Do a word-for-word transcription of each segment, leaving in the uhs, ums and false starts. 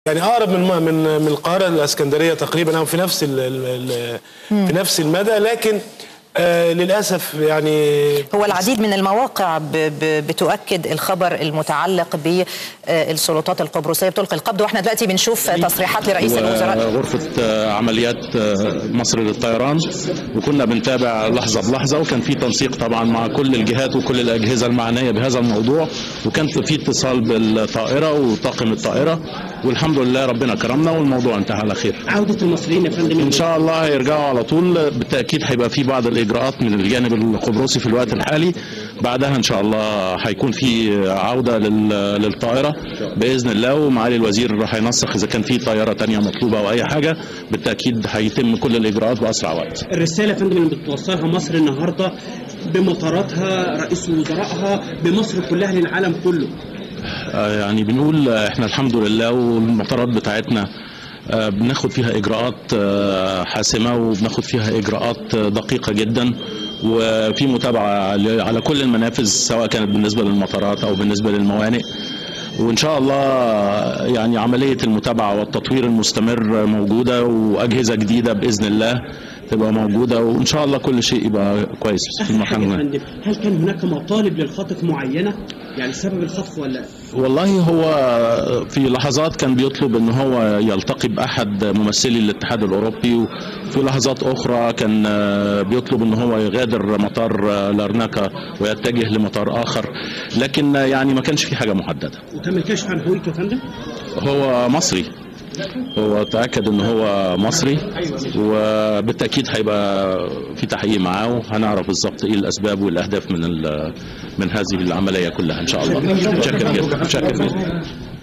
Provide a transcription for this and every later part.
يعني اقرب من من من القاهره للاسكندريه تقريبا، او في نفس ال ال في نفس المدى، لكن آه للاسف يعني هو العديد من المواقع ب ب بتؤكد الخبر المتعلق بالسلطات القبرصيه بتلقي القبض، واحنا دلوقتي بنشوف تصريحات لرئيس الوزراء غرفه عمليات مصر للطيران، وكنا بنتابع لحظه بلحظه، وكان في تنسيق طبعا مع كل الجهات وكل الاجهزه المعنيه بهذا الموضوع، وكان في اتصال بالطائره وطاقم الطائره، والحمد لله ربنا كرمنا والموضوع انتهى على خير. عوده المصريين يا فندم ان شاء الله هيرجعوا على طول، بالتاكيد هيبقى في بعض الاجراءات من الجانب القبرصي في الوقت الحالي، بعدها ان شاء الله هيكون في عوده للطائره باذن الله، ومعالي الوزير هينسق اذا كان في طياره ثانيه مطلوبه او اي حاجه، بالتاكيد هيتم كل الاجراءات باسرع وقت. الرساله يا فندم اللي بتوصلها مصر النهارده بمطاراتها، رئيس وزرائها، بمصر كلها للعالم كله، يعني بنقول احنا الحمد لله، والمطارات بتاعتنا بناخد فيها اجراءات حاسمه، وبناخد فيها اجراءات دقيقه جدا، وفي متابعه على كل المنافذ سواء كانت بالنسبه للمطارات او بالنسبه للموانئ، وان شاء الله يعني عمليه المتابعه والتطوير المستمر موجوده، واجهزه جديده باذن الله تبقى موجوده، وان شاء الله كل شيء يبقى كويس في المحل. هل كان هناك مطالب للخاطف معينه؟ يعني سبب الخطف ولا؟ والله هو في لحظات كان بيطلب ان هو يلتقي باحد ممثلي الاتحاد الاوروبي، وفي لحظات اخرى كان بيطلب ان هو يغادر مطار لارناكا ويتجه لمطار اخر، لكن يعني ما كانش في حاجه محدده. وتم الكشف عن هويته يا فندم؟ هو مصري، هو تأكد ان هو مصري، وبالتأكيد هيبقى في تحقيق معاه، وهنعرف بالظبط ايه الاسباب والاهداف من من هذه العملية كلها ان شاء الله. متشكر جدا. متشكر جدا.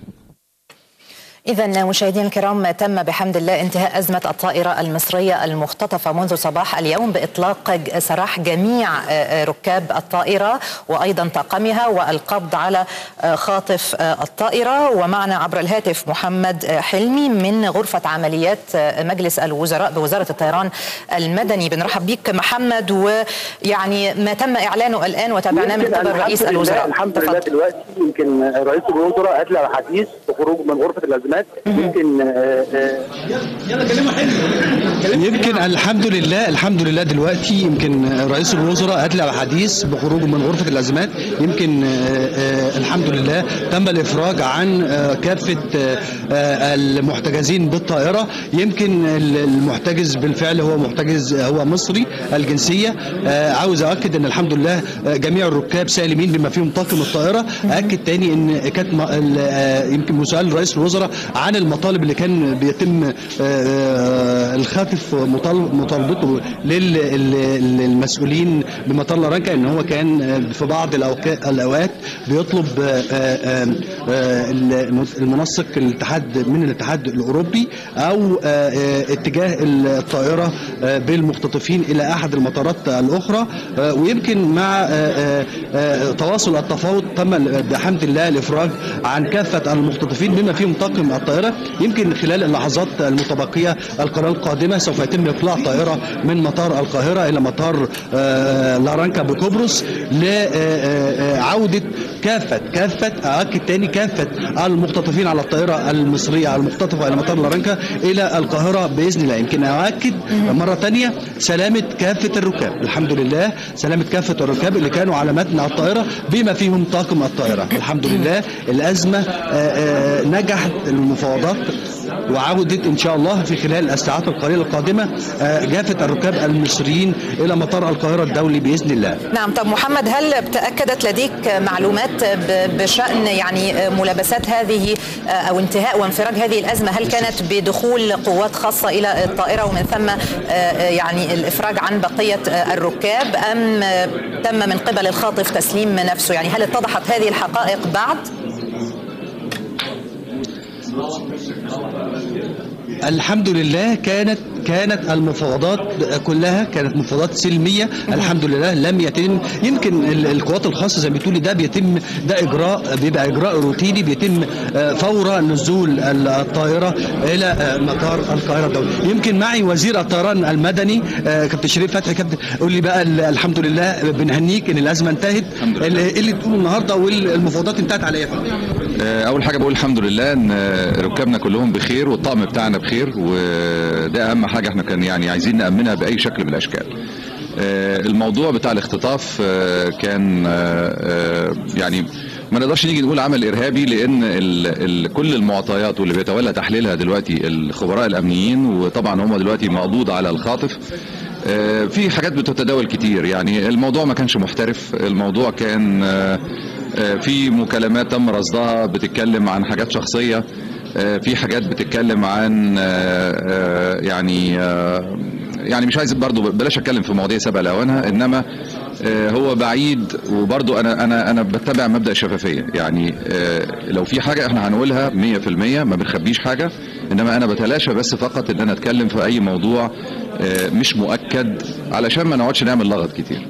إذا مشاهدينا الكرام، تم بحمد الله انتهاء أزمة الطائرة المصرية المختطفة منذ صباح اليوم بإطلاق سراح جميع ركاب الطائرة وأيضا طاقمها، والقبض على خاطف الطائرة. ومعنا عبر الهاتف محمد حلمي من غرفة عمليات مجلس الوزراء بوزارة الطيران المدني. بنرحب بك محمد، ويعني ما تم إعلانه الآن وتابعناه من قبل رئيس الوزراء. الحمد لله دلوقتي يمكن رئيس الوزراء أدلى حديث بخروج من غرفة الأزمات. يمكن يلا كلمه حلو. يمكن الحمد لله الحمد لله دلوقتي يمكن رئيس الوزراء ادلى حديث بخروجه من غرفه الازمات. يمكن الحمد لله تم الافراج عن كافه المحتجزين بالطائره. يمكن المحتجز بالفعل هو محتجز هو مصري الجنسيه. عاوز اؤكد ان الحمد لله جميع الركاب سالمين بما فيهم طاقم الطائره. اكد تاني ان كانت يمكن مسؤول رئيس الوزراء عن المطالب اللي كان بيتم الخاطف مطالبته للمسؤولين بمطار لارنكا، ان هو كان في بعض الاوقات بيطلب المنسق الاتحاد من الاتحاد الاوروبي او اتجاه الطائره بالمختطفين الى احد المطارات الاخرى. ويمكن مع تواصل التفاوض تم بحمد الله الافراج عن كافه المختطفين بما فيهم طاقم الطائره. يمكن خلال اللحظات المتبقيه القناه القادمه سوف يتم اقلاع طائره من مطار القاهره الى مطار لارنكا بقبرص لعوده كافه كافه اؤكد تاني كافه المختطفين على الطائره المصريه المختطفه الى مطار لارنكا الى القاهره باذن الله. يمكن اؤكد مره ثانيه سلامه كافه الركاب، الحمد لله سلامه كافه الركاب اللي كانوا على متن الطائره بما فيهم طاقم الطائره. الحمد لله الازمه نجحت المفاوضات وعودت ان شاء الله في خلال الساعات القليله القادمه كافه الركاب المصريين الى مطار القاهره الدولي باذن الله. نعم. طب محمد، هل تاكدت لديك معلومات بشان يعني ملابسات هذه او انتهاء وانفراج هذه الازمه؟ هل كانت بدخول قوات خاصه الى الطائره ومن ثم يعني الافراج عن بقيه الركاب، ام تم من قبل الخاطف تسليم نفسه؟ يعني هل اتضحت هذه الحقائق بعد؟ الحمد لله كانت كانت المفاوضات كلها كانت مفاوضات سلميه الحمد لله. لم يتم يمكن القوات الخاصه زي ما بتقولي ده بيتم ده اجراء بيبقى اجراء روتيني بيتم فور نزول الطائره الى مطار القاهره الدولي. يمكن معي وزير الطيران المدني كابتن شريف فتحي. كابتن قول لي بقى الحمد لله بنهنيك ان الازمه انتهت. اللي تقوله النهارده والمفاوضات انتهت على ايه يا فندم؟ اول حاجه بقول الحمد لله ان ركابنا كلهم بخير والطقم بتاعنا بخير، وده اهم حاجه احنا كان يعني عايزين نامنها باي شكل من الاشكال. الموضوع بتاع الاختطاف كان يعني ما نقدرش نيجي نقول عمل ارهابي، لان ال ال كل المعطيات واللي بيتولى تحليلها دلوقتي الخبراء الامنيين، وطبعا هم دلوقتي مقبوض على الخاطف. في حاجات بتتداول كتير، يعني الموضوع ما كانش محترف، الموضوع كان في مكالمات تم رصدها بتتكلم عن حاجات شخصية، في حاجات بتتكلم عن يعني يعني مش عايز برضو بلاش اتكلم في مواضيع سابقة لاوانها، انما هو بعيد. وبرضو انا انا انا بتبع مبدأ الشفافية، يعني لو في حاجة احنا هنقولها مية في المية ما بنخبيش حاجة، انما انا بتلاشى بس فقط ان انا اتكلم في اي موضوع مش مؤكد علشان ما نقعدش نعمل لغط كتير.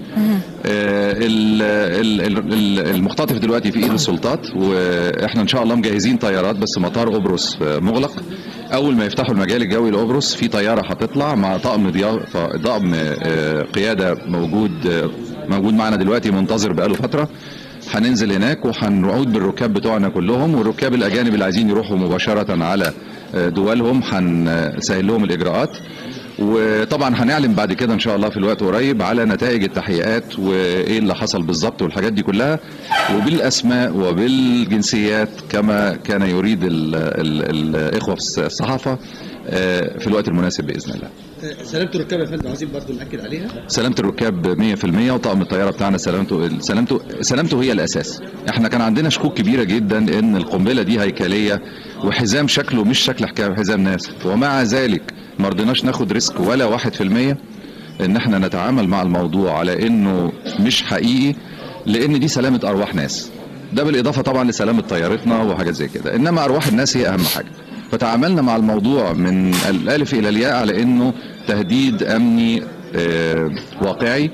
المختطف دلوقتي في ايد السلطات، واحنا ان شاء الله مجهزين طيارات، بس مطار قبرص مغلق. اول ما يفتحوا المجال الجوي لقبرص في طياره هتطلع مع طقم ضيافه، طقم قياده موجود موجود معنا دلوقتي منتظر بقاله فتره. هننزل هناك وهنعود بالركاب بتوعنا كلهم، والركاب الاجانب اللي عايزين يروحوا مباشره على دولهم هنسهل لهم الاجراءات. وطبعا هنعلن بعد كده ان شاء الله في الوقت قريب على نتائج التحقيقات وايه اللي حصل بالظبط والحاجات دي كلها، وبالاسماء وبالجنسيات كما كان يريد ال ال الاخوه في الصحافه في الوقت المناسب باذن الله. سلامة الركاب يا فندم عايزين برضه ناكد عليها. سلامة الركاب مية في المية، وطاقم الطياره بتاعنا سلامته سلامته سلامته هي الاساس. احنا كان عندنا شكوك كبيره جدا ان القنبله دي هيكليه وحزام شكله مش شكل حزام ناس، ومع ذلك ما رضيناش ناخد ريسك ولا واحد في المية ان احنا نتعامل مع الموضوع على انه مش حقيقي، لان دي سلامه ارواح ناس. ده بالاضافه طبعا لسلامه طيارتنا وحاجات زي كده، انما ارواح الناس هي اهم حاجه. فتعاملنا مع الموضوع من الالف الى الياء على انه تهديد امني اه واقعي،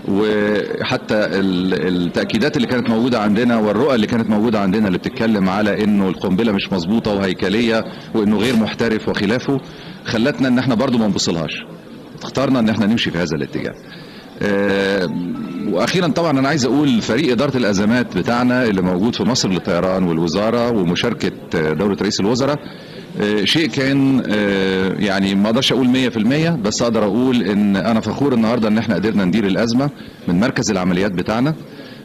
وحتى التاكيدات اللي كانت موجوده عندنا والرؤى اللي كانت موجوده عندنا اللي بتتكلم على انه القنبله مش مظبوطه وهيكليه وانه غير محترف وخلافه خلتنا ان احنا برضو ما نبصلهاش. اخترنا ان احنا نمشي في هذا الاتجاه. اه واخيرا طبعا انا عايز اقول فريق اداره الازمات بتاعنا اللي موجود في مصر للطيران والوزاره ومشاركه دوله رئيس الوزراء، اه شيء كان اه يعني ما اقدرش اقول مية في المية، بس اقدر اقول ان انا فخور النهارده ان احنا قدرنا ندير الازمه من مركز العمليات بتاعنا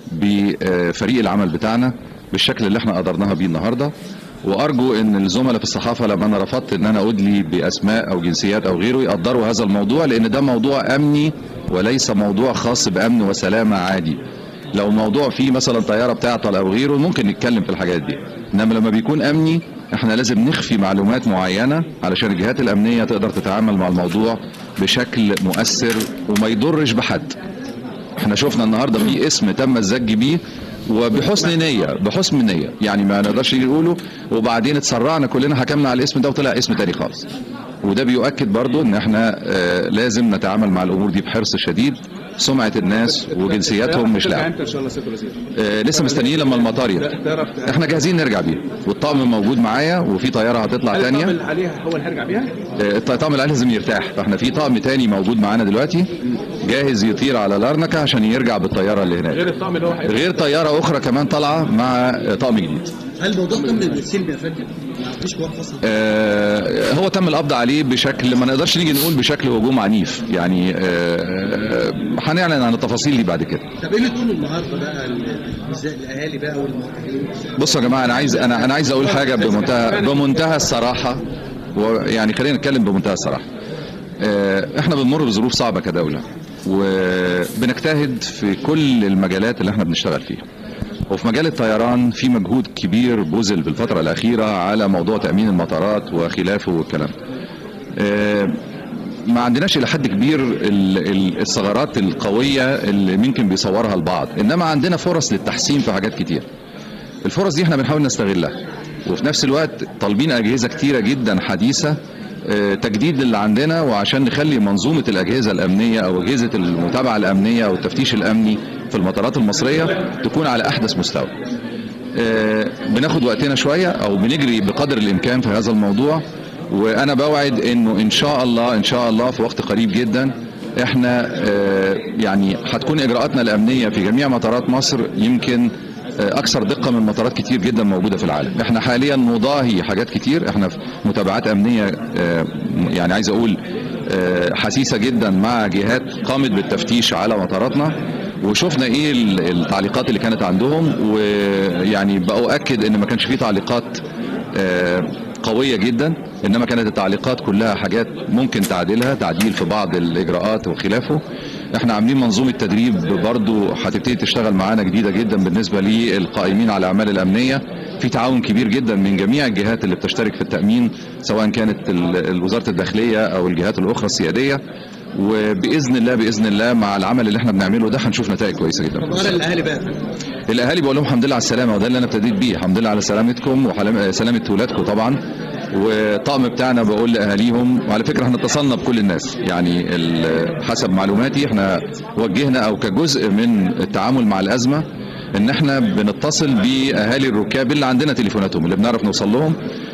بفريق العمل بتاعنا بالشكل اللي احنا قدرناها بيه النهارده. وارجو ان الزملاء في الصحافه لما انا رفضت ان انا ادلي باسماء او جنسيات او غيره يقدروا هذا الموضوع، لان ده موضوع امني وليس موضوع خاص بامن وسلامه عادي. لو الموضوع فيه مثلا طياره بتعطل او غيره ممكن نتكلم في الحاجات دي، انما لما بيكون امني احنا لازم نخفي معلومات معينه علشان الجهات الامنيه تقدر تتعامل مع الموضوع بشكل مؤثر وما يضرش بحد. احنا شفنا النهارده في اسم تم الزج بيه وبحسن نيه، بحسن نيه يعني ما نقدرش نقوله، وبعدين اتسرعنا كلنا حكمنا على الاسم ده وطلع اسم تاني خالص. وده بيؤكد برضو ان احنا آه لازم نتعامل مع الامور دي بحرص شديد. سمعه الناس وجنسياتهم مش لعب. آه لسه مستنيين لما المطار يرجع. احنا جاهزين نرجع بيه، والطقم موجود معايا وفي طياره هتطلع ثانيه. الطقم اللي عليها هو اللي هيرجع بيها؟ آه الطقم اللي عليها لازم يرتاح، فاحنا في طقم ثاني موجود معانا دلوقتي جاهز يطير على لارنكا عشان يرجع بالطياره اللي هناك. غير الطقم اللي هو غير طياره اخرى كمان طالعه مع طقم جديد. هل الموضوع تم بالسلم يا فندم؟ ما فيش قوات خاصه؟ آه هو تم القبض عليه بشكل ما نقدرش نيجي نقول بشكل هجوم عنيف، يعني هنعلن آه عن التفاصيل دي بعد كده. طب ايه اللي تقوله النهارده بقى الاهالي بقى والمواطنين؟ بصوا يا جماعه انا عايز انا انا عايز اقول حاجه بمنتهى بمنتهى الصراحه، ويعني خلينا نتكلم بمنتهى الصراحه. آه احنا بنمر بظروف صعبه كدوله، وبنجتهد في كل المجالات اللي احنا بنشتغل فيها. وفي مجال الطيران في مجهود كبير بذل في الفترة الأخيرة على موضوع تأمين المطارات وخلافه والكلام. اه ما عندناش إلى حد كبير الثغرات القوية اللي ممكن بيصورها البعض، إنما عندنا فرص للتحسين في حاجات كتير. الفرص دي احنا بنحاول نستغلها، وفي نفس الوقت طالبين أجهزة كتيرة جدا حديثة اه تجديد اللي عندنا، وعشان نخلي منظومة الأجهزة الأمنية أو أجهزة المتابعة الأمنية أو التفتيش الأمني في المطارات المصرية تكون على أحدث مستوى. آه بناخد وقتنا شوية أو بنجري بقدر الإمكان في هذا الموضوع، وأنا بوعد إنه إن شاء الله إن شاء الله في وقت قريب جدا إحنا آه يعني هتكون إجراءاتنا الأمنية في جميع مطارات مصر يمكن اكثر دقه من مطارات كتير جدا موجوده في العالم. احنا حاليا نضاهي حاجات كتير، احنا في متابعات امنيه يعني عايز اقول حسيسه جدا مع جهات قامت بالتفتيش على مطاراتنا، وشفنا ايه التعليقات اللي كانت عندهم، ويعني بأؤكد ان ما كانش فيه تعليقات قويه جدا، انما كانت التعليقات كلها حاجات ممكن تعديلها، تعديل في بعض الاجراءات وخلافه. احنا عاملين منظومه تدريب برضو هتبتدي تشتغل معانا جديده جدا بالنسبه للقائمين على الاعمال الامنيه، في تعاون كبير جدا من جميع الجهات اللي بتشترك في التامين، سواء كانت وزاره الداخليه او الجهات الاخرى السياديه، وباذن الله باذن الله مع العمل اللي احنا بنعمله ده هنشوف نتائج كويسه جدا. الاهالي بقى الاهالي بقول لهم الحمد لله على السلامه، وده اللي انا ابتديت بيه، الحمد لله على سلامتكم وسلامه اولادكم طبعا. والطقم بتاعنا بقول لاهاليهم، وعلى فكره احنا اتصلنا بكل الناس، يعني حسب معلوماتي احنا وجهنا او كجزء من التعامل مع الازمه ان احنا بنتصل باهالي الركاب اللي عندنا تليفوناتهم اللي بنعرف نوصل لهم،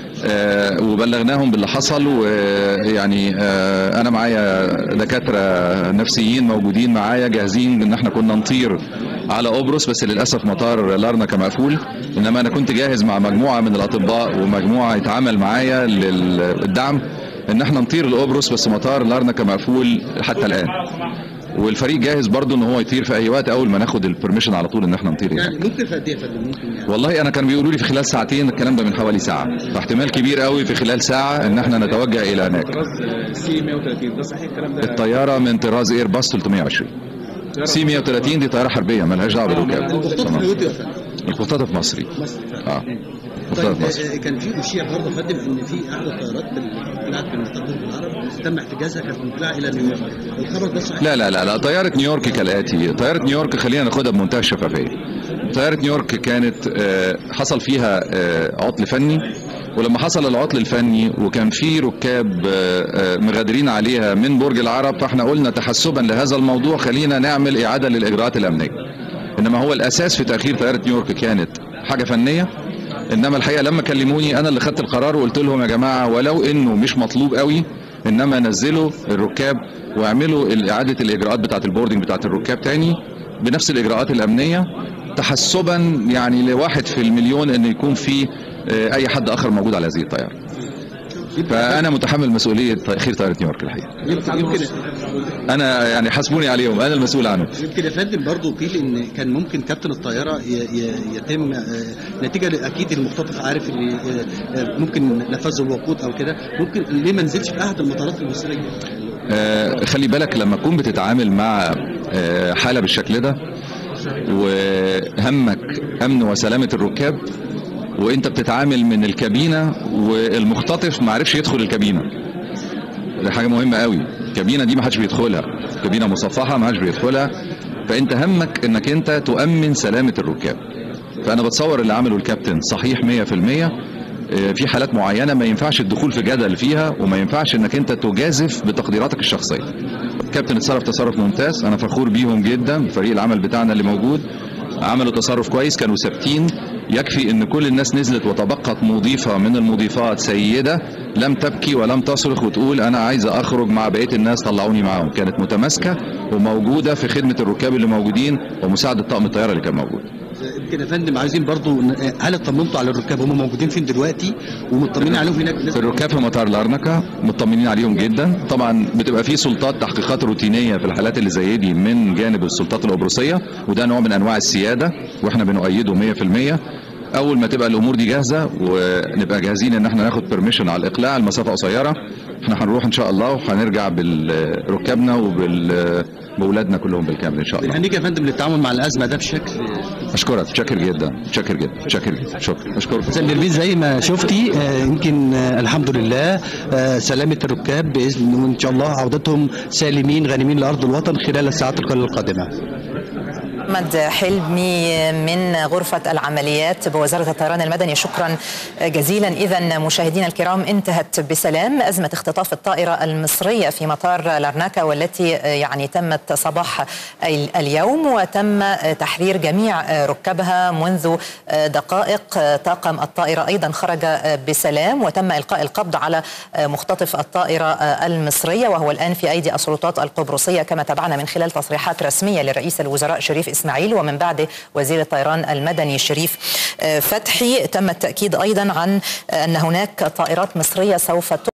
آه وبلغناهم باللي حصل. ويعني آه انا معايا دكاتره نفسيين موجودين معايا جاهزين، ان احنا كنا نطير على قبرص بس للاسف مطار لارناكا مقفول، انما انا كنت جاهز مع مجموعه من الاطباء ومجموعه يتعامل معايا للدعم ان احنا نطير لقبرص، بس مطار لارناكا مقفول حتى الان، والفريق جاهز برضو ان هو يطير في اي وقت اول ما ناخد البرميشن على طول ان احنا نطير. يعني ممكن في قد ايه يا فندم؟ ممكن يعني والله انا كانوا بيقولوا لي في خلال ساعتين، الكلام ده من حوالي ساعه، فاحتمال كبير قوي في خلال ساعه ان احنا نتوجه الى هناك. سي مية وتلاتين ده صحيح الكلام ده؟ الطياره من طراز اير باص ثلاثمية وعشرين. سي مية وتلاتين دي طياره حربيه مالهاش دعوه بالركاب. المخططه في مصري. اه طيب كان في اشياء برضه يا فندم ان في احد الطيارات اللي طلعت من المطار العرب تم احتجازها، كانت مطلعه الى نيويورك، الخبر ده صحيح؟ لا لا لا لا طياره نيويورك كالاتي، طياره نيويورك خلينا ناخدها بمنتهى الشفافيه. طياره نيويورك كانت حصل فيها عطل فني، ولما حصل العطل الفني وكان في ركاب مغادرين عليها من برج العرب، فاحنا قلنا تحسبا لهذا الموضوع خلينا نعمل اعاده للاجراءات الامنيه. انما هو الاساس في تاخير طياره نيويورك كانت حاجه فنيه، انما الحقيقه لما كلموني انا اللي خدت القرار وقلت لهم يا جماعه ولو انه مش مطلوب قوي، انما نزلوا الركاب واعملوا اعاده الاجراءات بتاعه البوردنج بتاعه الركاب تاني بنفس الاجراءات الامنيه، تحسبا يعني لواحد في المليون ان يكون في اي حد اخر موجود على هذه الطياره. فانا متحمل مسؤوليه تاخير طياره نيويورك الحقيقه. يمكن يمكن انا يعني حاسبوني عليهم، انا المسؤول عنه. يمكن يا فندم برضه قيل ان كان ممكن كابتن الطياره يتم نتيجه اكيد المختطف عارف اللي ممكن نفذوا الوقود او كده، ممكن ليه ما نزلش في احد المطارات المصريه؟ آه خلي بالك لما تكون بتتعامل مع آه حاله بالشكل ده وهمك امن وسلامه الركاب، وانت بتتعامل من الكابينه والمختطف ما عرفش يدخل الكابينه، دي حاجه مهمه قوي. الكابينه دي ما حدش بيدخلها، كابينه مصفحه ما حدش بيدخلها، فانت همك انك انت تؤمن سلامه الركاب. فانا بتصور اللي عمله الكابتن صحيح مية في المية. في حالات معينه ما ينفعش الدخول في جدل فيها، وما ينفعش انك انت تجازف بتقديراتك الشخصيه. الكابتن اتصرف تصرف ممتاز، انا فخور بيهم جدا، فريق العمل بتاعنا اللي موجود عملوا تصرف كويس، كانوا ثابتين. يكفي ان كل الناس نزلت وتبقت مضيفه من المضيفات سيده لم تبكي ولم تصرخ وتقول انا عايزه اخرج مع بقيه الناس طلعوني معاهم، كانت متماسكه وموجوده في خدمه الركاب اللي موجودين ومساعده طاقم الطياره اللي كان موجود. يمكن يا فندم عايزين برضو، هل اطمنتوا على الركاب هم موجودين فين دلوقتي ومطمنين عليهم هناك؟ في الركاب في مطار لارناكا مطمنين عليهم جدا. طبعا بتبقى في سلطات تحقيقات روتينيه في الحالات اللي زي دي من جانب السلطات القبرصيه، وده نوع من انواع السياده واحنا بنؤيده مية في المية. اول ما تبقى الامور دي جاهزه ونبقى جاهزين ان احنا ناخد بيرميشن على الاقلاع، المسافه قصيره، احنا هنروح ان شاء الله وهنرجع بركابنا وباولادنا كلهم بالكامل ان شاء الله. هنيجي يا فندم للتعامل مع الازمه ده بشكل. اشكرك، شاكر جدا شاكر جدا شاكر جدا شكرا اشكرك. سيد زي ما شفتي يمكن الحمد لله سلامه الركاب باذن وان شاء الله عودتهم سالمين غانمين لارض الوطن خلال الساعات القليله القادمه. محمد حلمي من غرفة العمليات بوزارة الطيران المدني، شكرا جزيلا. إذا مشاهدينا الكرام، انتهت بسلام أزمة اختطاف الطائرة المصرية في مطار لارناكا، والتي يعني تمت صباح اليوم وتم تحرير جميع ركابها منذ دقائق. طاقم الطائرة أيضا خرج بسلام، وتم إلقاء القبض على مختطف الطائرة المصرية، وهو الآن في أيدي السلطات القبرصية كما تابعنا من خلال تصريحات رسمية لرئيس الوزراء شريف إسماعيل ومن بعده وزير الطيران المدني شريف فتحي. تم التأكيد أيضا عن أن هناك طائرات مصرية سوف